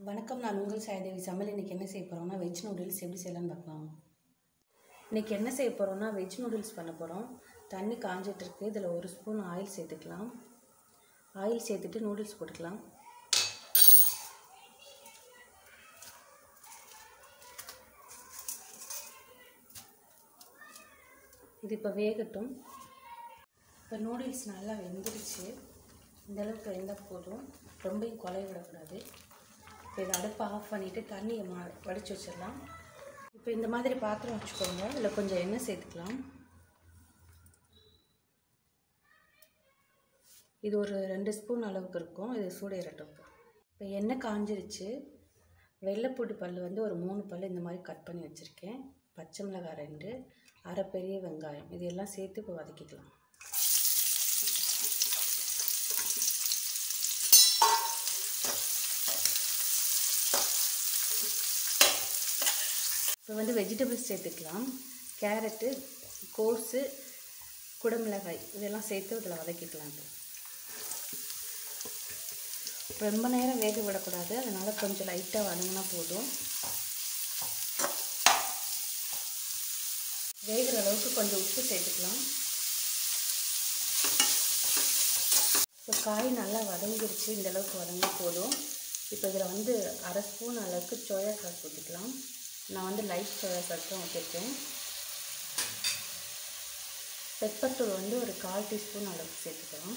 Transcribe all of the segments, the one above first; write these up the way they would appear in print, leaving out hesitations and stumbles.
வணக்கம். நான் உங்கள் சாய்தேவி. சமையல் இன்றைக்கி என்ன செய்ய போகிறோம்னா வெஜ் நூடுல்ஸ் எப்படி செய்யலாம்னு பார்க்கலாம். இன்றைக்கி என்ன செய்ய போகிறோம்னா வெஜ் நூடுல்ஸ் பண்ண போகிறோம். தண்ணி காஞ்சிட்ருக்கு. இதில் 1 ஸ்பூன் ஆயில் சேர்த்துக்கலாம். ஆயில் சேர்த்துட்டு நூடுல்ஸ் போட்டுக்கலாம். இது இப்போ வேகட்டும். இப்போ நூடுல்ஸ் நல்லா வெந்துடுச்சு. இந்தளவுக்கு வெந்தால் போதும், ரொம்பவும் குழைய விடக்கூடாது. இப்போ இதை அடுப்பை ஆஃப் பண்ணிவிட்டு தண்ணியை வடித்து வச்சிடலாம். இப்போ இந்த மாதிரி பாத்திரம் வச்சுக்கோங்க. இதில் கொஞ்சம் எண்ணெய் சேர்த்துக்கலாம். இது ஒரு 2 ஸ்பூன் அளவுக்கு இருக்கும். இது சூடேறட்டும். இப்போ எண்ணெய் காஞ்சிருச்சு. வெள்ளைப்பூண்டு பல் வந்து ஒரு 3 பல் இந்த மாதிரி கட் பண்ணி வச்சுருக்கேன். பச்சை மிளகாய் 2, அரை பெரிய வெங்காயம், இது எல்லாம் சேர்த்து இப்போ வதக்கிக்கலாம். இப்போ வந்து வெஜிடபிள்ஸ் சேர்த்துக்கலாம். கேரட்டு, கோஸு, குடமிளகாய் இதெல்லாம் சேர்த்து இதில் வதக்கிக்கலாம். ரொம்ப நேரம் வேக விடக்கூடாது, அதனால் கொஞ்சம் லைட்டாக வதங்கினா போதும். வேகிற அளவுக்கு கொஞ்சம் உப்பு சேர்த்துக்கலாம். இப்போ காய் நல்லா வதங்கிருச்சு. இந்த அளவுக்கு வதங்கினா போதும். இப்போ இதில் வந்து அரை ஸ்பூன் அளவுக்கு சோயா சாஸ் ஊற்றிக்கலாம். நான் வந்து லைட் சோயா சாஸ் தான் ஊற்றிருக்கேன். பெப்பர் தூள் வந்து ஒரு 1/4 டீஸ்பூன் அளவுக்கு சேர்த்துக்கலாம்.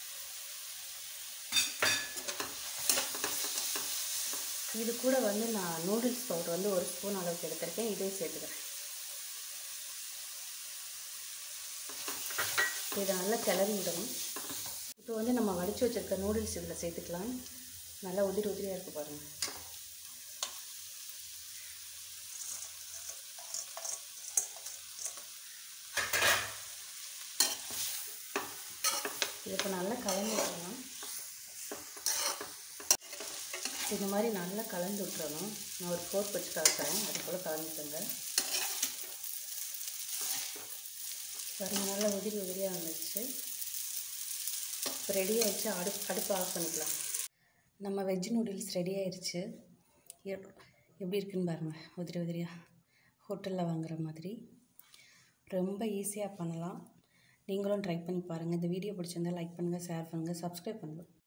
இது கூட வந்து நான் நூடுல்ஸ் பவுடர் வந்து 1 ஸ்பூன் அளவுக்கு எடுத்திருக்கேன். இதையும் சேர்த்துக்கிறேன். இதை நல்லா கிளறி விடணும். இப்போ வந்து நம்ம வடித்து வச்சுருக்க நூடுல்ஸ் இதில் சேர்த்துக்கலாம். நல்லா உதிரி உதிரியாக இருக்குது பாருங்கள். இது இப்போ நல்லா கலந்து விட்டுறணும். இந்த மாதிரி நல்லா கலந்து விட்டுறணும். நான் ஒரு ஃபோர்க் வச்சு கலக்கிறேன். அது போல் கலந்துக்கோங்க. பாருங்க, நல்லா உதிரி உதிரியாக வந்துடுச்சு. இப்போ ரெடி ஆகிடுச்சு. அடுப்பு ஆஃப் பண்ணிக்கலாம். நம்ம வெஜ் நூடுல்ஸ் ரெடி ஆயிடுச்சு. எப்படி இருக்குன்னு பாருங்கள், உதிரி உதிரியாக ஹோட்டலில் வாங்குகிற மாதிரி. ரொம்ப ஈஸியாக பண்ணலாம். நீங்களும் ட்ரை பண்ணி பாருங்கள். இந்த வீடியோ பிடிச்சிருந்தால் லைக் பண்ணுங்கள், ஷேர் பண்ணுங்கள், சப்ஸ்கிரைப் பண்ணுங்கள்.